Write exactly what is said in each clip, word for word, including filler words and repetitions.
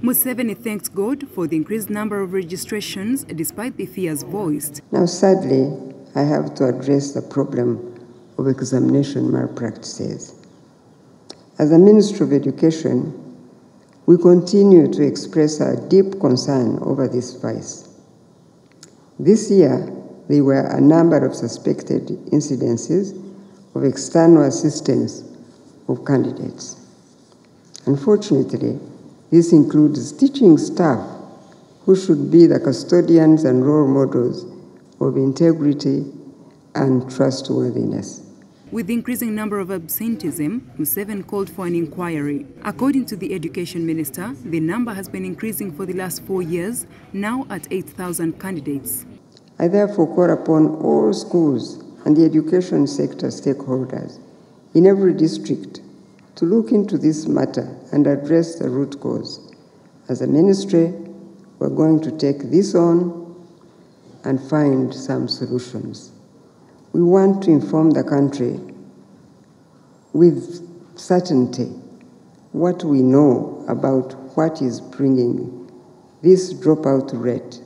Museveni thanked God for the increased number of registrations despite the fears voiced. Now, sadly, I have to address the problem of examination malpractices. As the Ministry of Education, we continue to express our deep concern over this vice. This year, there were a number of suspected incidences of external assistance of candidates. Unfortunately, this includes teaching staff who should be the custodians and role models of integrity and trustworthiness. With the increasing number of absenteeism, Museveni called for an inquiry. According to the Education Minister, the number has been increasing for the last four years, now at eight thousand candidates. I therefore call upon all schools and the education sector stakeholders in every district to look into this matter and address the root cause. As a ministry, we're going to take this on and find some solutions. We want to inform the country with certainty what we know about what is bringing this dropout rate,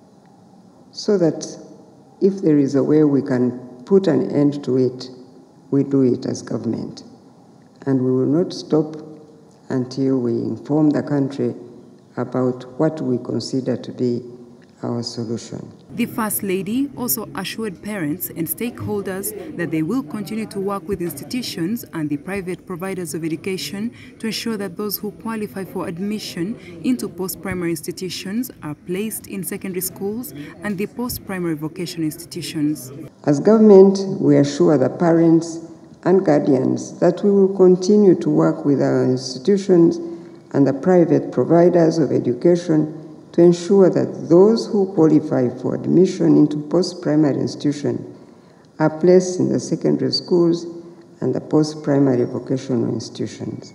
so that if there is a way we can put an end to it, we do it as government. And we will not stop until we inform the country about what we consider to be our solution. The First Lady also assured parents and stakeholders that they will continue to work with institutions and the private providers of education to ensure that those who qualify for admission into post-primary institutions are placed in secondary schools and the post-primary vocational institutions. As government, we assure the parents and guardians that we will continue to work with our institutions and the private providers of education to ensure that those who qualify for admission into post-primary institutions are placed in the secondary schools and the post-primary vocational institutions.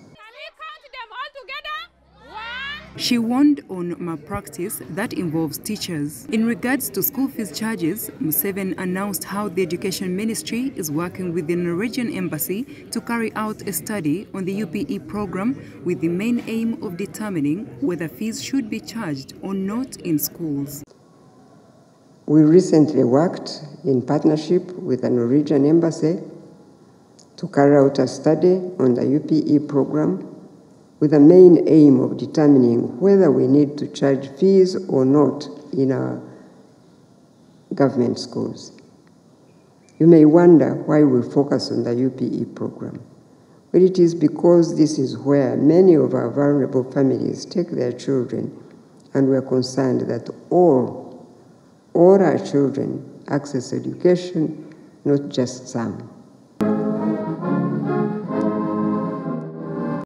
She warned on malpractice that involves teachers. In regards to school fees charges, Museveni announced how the Education Ministry is working with the Norwegian Embassy to carry out a study on the U P E program with the main aim of determining whether fees should be charged or not in schools. We recently worked in partnership with the Norwegian Embassy to carry out a study on the U P E program with the main aim of determining whether we need to charge fees or not in our government schools. You may wonder why we focus on the U P E program. But it is because this is where many of our vulnerable families take their children, and we're concerned that all, all our children access education, not just some.